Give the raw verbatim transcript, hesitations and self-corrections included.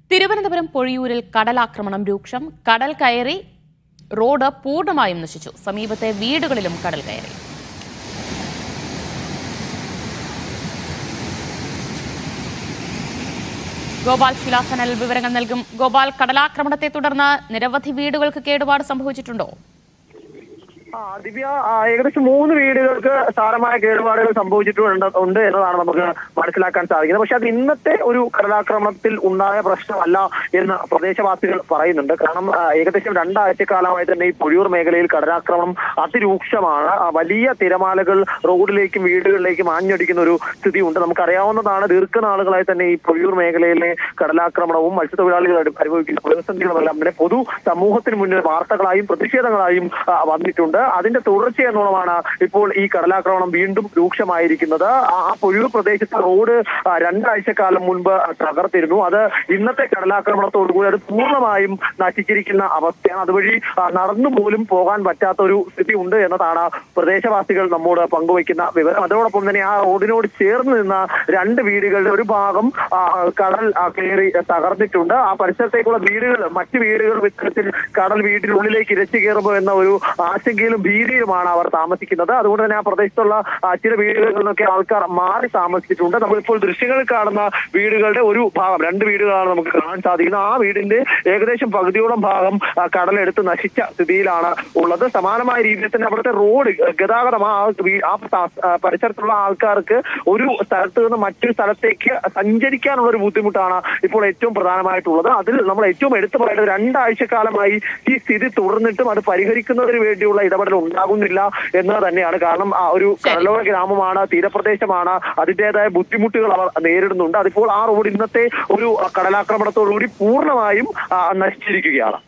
തിരുവനന്തപുരം പൊഴിയൂരിൽ കടലാക്രമണം രൂക്ഷം. കടൽ കയറി റോഡ് പൂർണ്ണമായും നശിച്ചു. സമീപത്തെ വീടുകളിലും കടൽ കയറി. ഗോപാൽ ശിലാസനൽ വിവരങ്ങൾ നൽകും. ഗോപാൽ, കടലാക്രമണത്തെ തുടർന്ന് നിരവധി വീടുകൾക്ക് കേടുപാട് സംഭവിച്ചിട്ടുണ്ടോ? ആ ദിവ്യ, ഏകദേശം മൂന്ന് വീടുകൾക്ക് സാരമായ കേടുപാടുകൾ സംഭവിച്ചിട്ടുണ്ട് ഉണ്ട് എന്നതാണ് നമുക്ക് മനസ്സിലാക്കാൻ സാധിക്കുന്നത്. പക്ഷെ അത് ഇന്നത്തെ ഒരു കടലാക്രമണത്തിൽ ഉണ്ടായ പ്രശ്നമല്ല എന്ന് പ്രദേശവാസികൾ പറയുന്നുണ്ട്. കാരണം ഏകദേശം രണ്ടാഴ്ചക്കാലമായി തന്നെ ഈ പൊഴിയൂർ മേഖലയിൽ കടലാക്രമണം അതിരൂക്ഷമാണ്. വലിയ തിരമാലകൾ റോഡിലേക്കും വീടുകളിലേക്കും ആഞ്ഞടിക്കുന്ന ഒരു സ്ഥിതി ഉണ്ട്. നമുക്കറിയാവുന്നതാണ്, ദീർഘനാളുകളായി തന്നെ ഈ പൊഴിയൂർ മേഖലയിലെ കടലാക്രമണവും മത്സ്യത്തൊഴിലാളികൾ അനുഭവിക്കുന്ന പ്രതിസന്ധികളുമെല്ലാം അങ്ങനെ പൊതു സമൂഹത്തിന് മുന്നിൽ വാർത്തകളായും പ്രതിഷേധങ്ങളായും വന്നിട്ടുണ്ട്. അതിന്റെ തുടർച്ച എന്നുള്ളതാണ് ഇപ്പോൾ ഈ കടലാക്രമണം വീണ്ടും രൂക്ഷമായിരിക്കുന്നത്. ആ പൊഴിയൂർ പ്രദേശത്തെ റോഡ് രണ്ടാഴ്ചക്കാലം മുൻപ് തകർത്തിരുന്നു. അത് ഇന്നത്തെ കടലാക്രമണത്തോടുകൂടി അത് പൂർണ്ണമായും നശിച്ചിരിക്കുന്ന അവസ്ഥയാണ്. അതുവഴി നടന്നു പോലും പോകാൻ പറ്റാത്ത ഒരു സ്ഥിതി ഉണ്ട് എന്നതാണ് പ്രദേശവാസികൾ നമ്മോട് പങ്കുവയ്ക്കുന്ന വിവരം. അതോടൊപ്പം തന്നെ ആ റോഡിനോട് ചേർന്ന് നിന്ന രണ്ട് വീടുകളുടെ ഒരു ഭാഗം കടൽ കയറി തകർന്നിട്ടുണ്ട്. ആ പരിസരത്തേക്കുള്ള വീടുകൾ മറ്റു വീടുകൾ ഇത്തരത്തിൽ കടൽ വീട്ടിനുള്ളിലേക്ക് ഇരച്ചു കയറുമ്പോൾ എന്ന ഒരു ആശങ്കയിലും ഭീതിയിലുമാണ് അവർ താമസിക്കുന്നത്. അതുകൊണ്ട് തന്നെ ആ പ്രദേശത്തുള്ള ചില വീടുകളിൽ നിന്നൊക്കെ ആൾക്കാർ മാറി താമസിച്ചിട്ടുണ്ട്. നമ്മളിപ്പോൾ ദൃശ്യങ്ങളിൽ കാണുന്ന വീടുകളുടെ ഒരു ഭാഗം, രണ്ട് വീടുകളാണ് നമുക്ക് കാണാൻ സാധിക്കുന്നത്. ആ വീടിന്റെ ഏകദേശം പകുതിയോളം ഭാഗം കടലെടുത്ത് നശിച്ച സ്ഥിതിയിലാണ് ഉള്ളത്. സമാനമായ രീതിയിൽ തന്നെ അവിടുത്തെ റോഡ് ഗതാഗതം ആ പരിസരത്തുള്ള ആൾക്കാർക്ക് ഒരു സ്ഥലത്ത് നിന്ന് മറ്റൊരു സ്ഥലത്തേക്ക് സഞ്ചരിക്കാനുള്ള ഒരു ബുദ്ധിമുട്ടാണ് ഇപ്പോൾ ഏറ്റവും പ്രധാനമായിട്ടുള്ളത്. അതിൽ നമ്മൾ ഏറ്റവും എടുത്തു പറയേണ്ടത് രണ്ടാഴ്ചക്കാലമായി ഈ സ്ഥിതി തുടർന്നിട്ടും അത് പരിഹരിക്കുന്നതിന് വേണ്ടിയുള്ള ഇടപെടൽ ഉണ്ടാകുന്നില്ല എന്നത് തന്നെയാണ്. കാരണം ആ ഒരു കടലോര ഗ്രാമമാണ്, തീരപ്രദേശമാണ്, അതിൻ്റെതായ ബുദ്ധിമുട്ടുകൾ അവർ നേരിടുന്നുണ്ട്. അതിപ്പോൾ ആ റോഡ് ഇന്നത്തെ ഒരു കടലാക്രമണത്തോടുകൂടി പൂർണ്ണമായും നശിച്ചിരിക്കുകയാണ്.